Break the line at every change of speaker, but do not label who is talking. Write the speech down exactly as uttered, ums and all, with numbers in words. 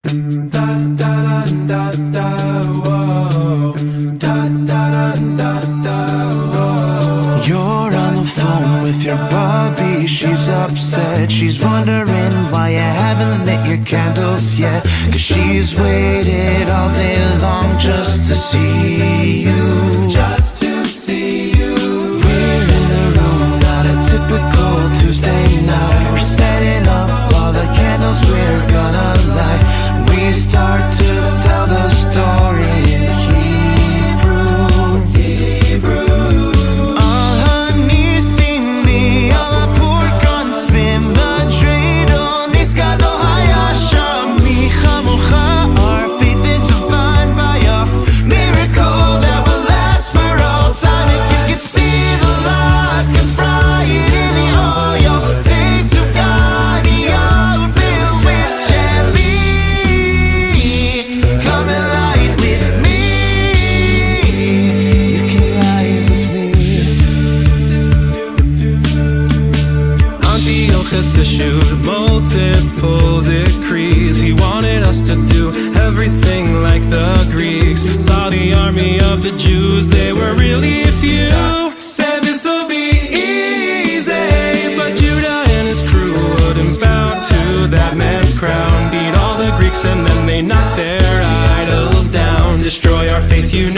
You're on the phone with your Bobby, she's upset. She's wondering why you haven't lit your candles yet. Cause she's waited all day long just to see you. Just to see you. We're in the room, not a typical Tuesday night. We're setting up all the candles we're gonna light. We start to tell the story in Hebrew. Hebrew.
Issued multiple decrees. He wanted us to do everything like the Greeks. Saw the army of the Jews, they were really few. Said this'll be easy, but Judah and his crew wouldn't bow to that man's crown. Beat all the Greeks and then they knocked their idols down. Destroy our faith, you